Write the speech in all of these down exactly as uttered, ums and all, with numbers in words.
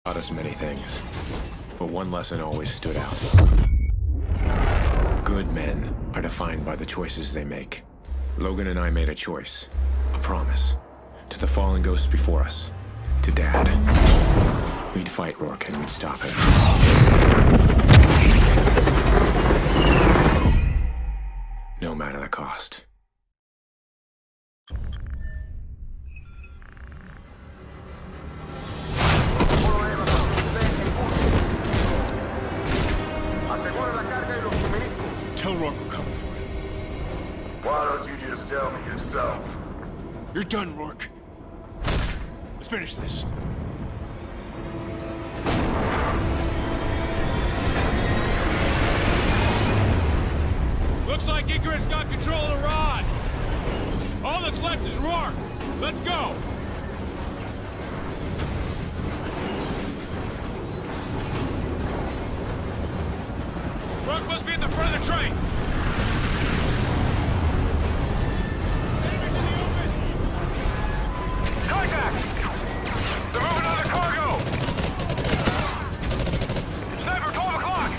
taught us many things, but one lesson always stood out. Good men are defined by the choices they make. Logan and I made a choice, a promise, to the fallen ghosts before us, to Dad. We'd fight Rourke and we'd stop him. No matter the cost. Tell Rourke we're coming for him. Why don't you just tell me yourself? You're done, Rourke. Let's finish this. Looks like Icarus got control of the rods. All that's left is Rourke. Let's go. Rourke must be at the front of the train. Enemies in the open. Contact! They're moving on the cargo. Sniper, twelve o'clock.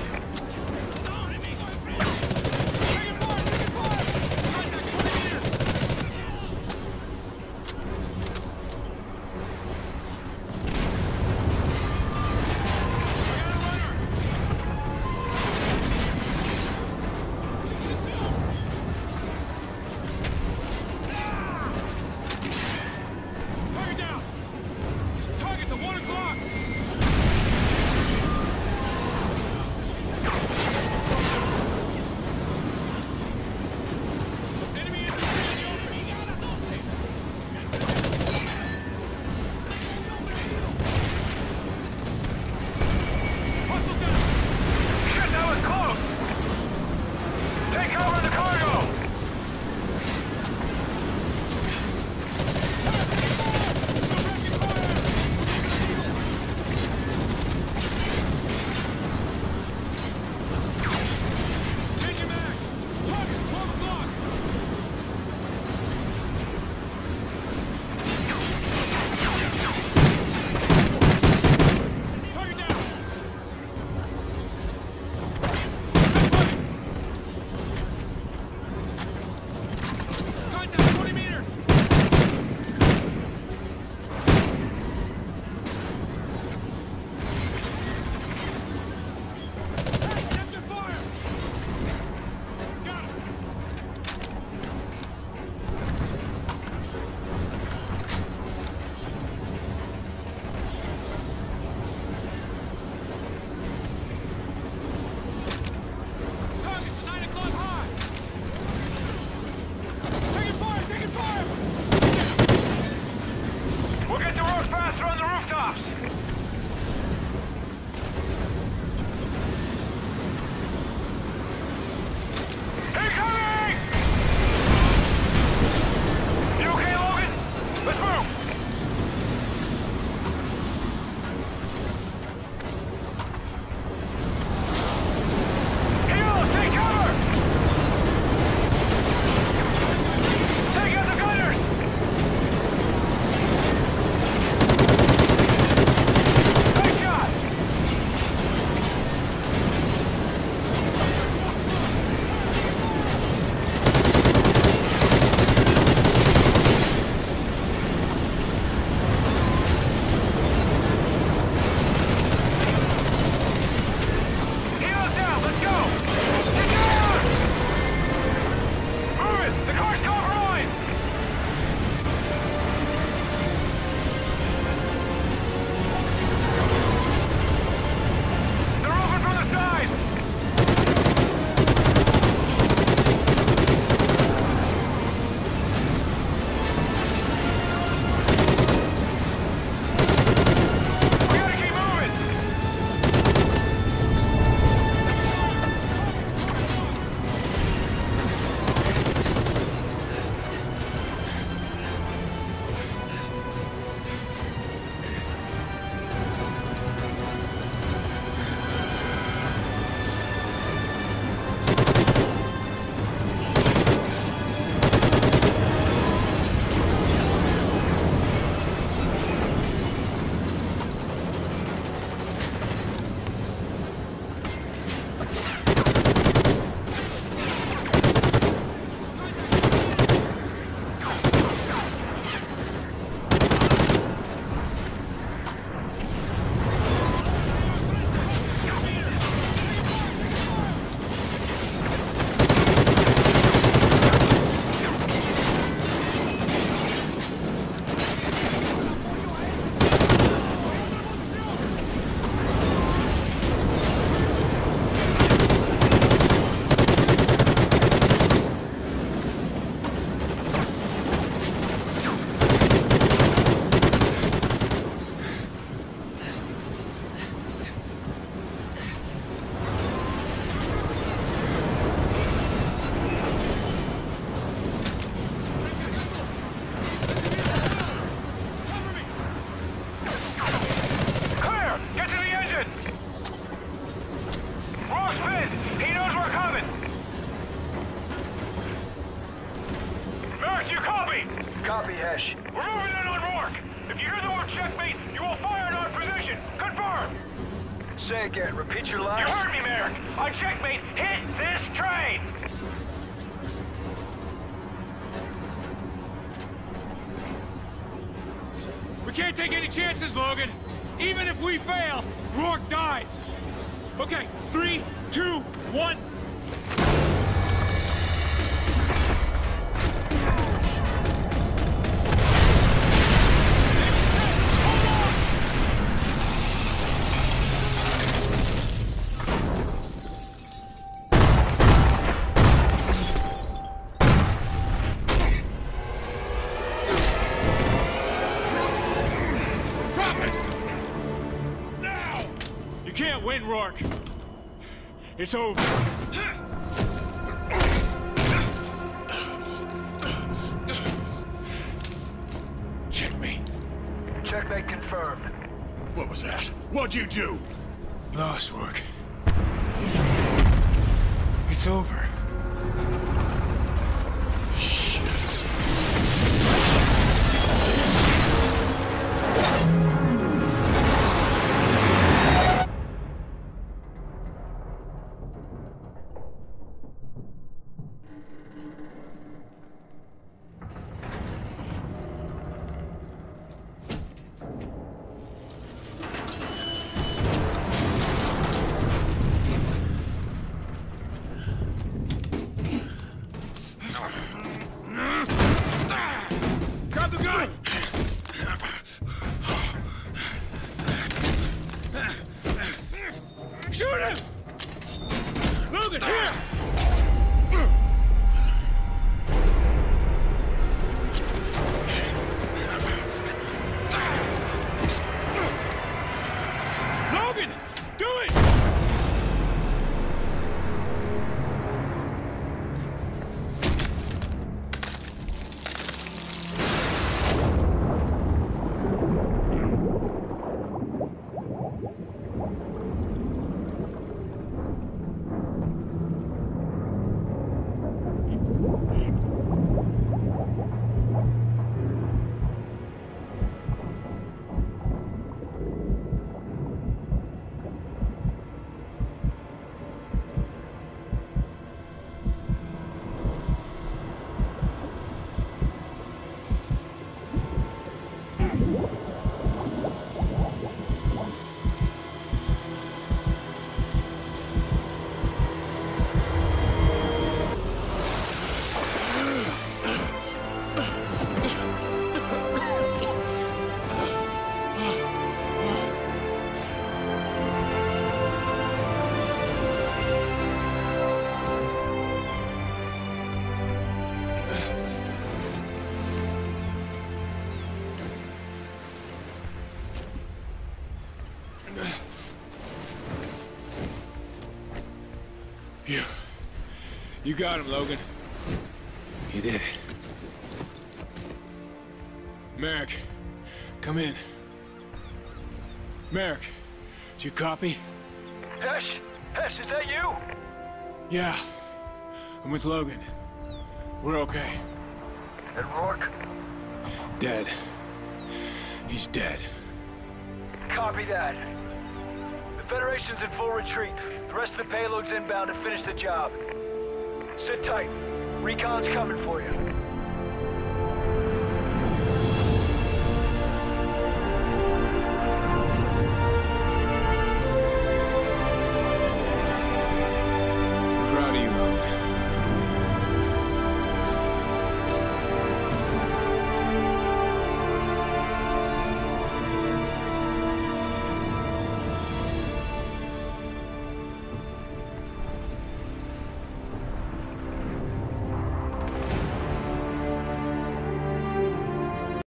Hesh. We're moving in on Rourke. If you hear the word checkmate, you will fire in our position. Confirm. Say again. Repeat your You last. heard me, Merrick. On checkmate, hit this train. We can't take any chances, Logan. Even if we fail, Rourke dies. Okay, three, two, one. You can't win, Rourke. It's over. Checkmate. Checkmate confirmed. What was that? What'd you do? Lost, Rourke. It's over. Shit. Grab the gun! Shoot him! Logan, here! Logan, do it! You... You got him, Logan. You did it. Merrick, come in. Merrick, do you copy? Hesh? Hesh, is that you? Yeah. I'm with Logan. We're okay. And Rourke? Dead. He's dead. Copy that. The Federation's in full retreat. The rest of the payload's inbound to finish the job. Sit tight. Recon's coming for you.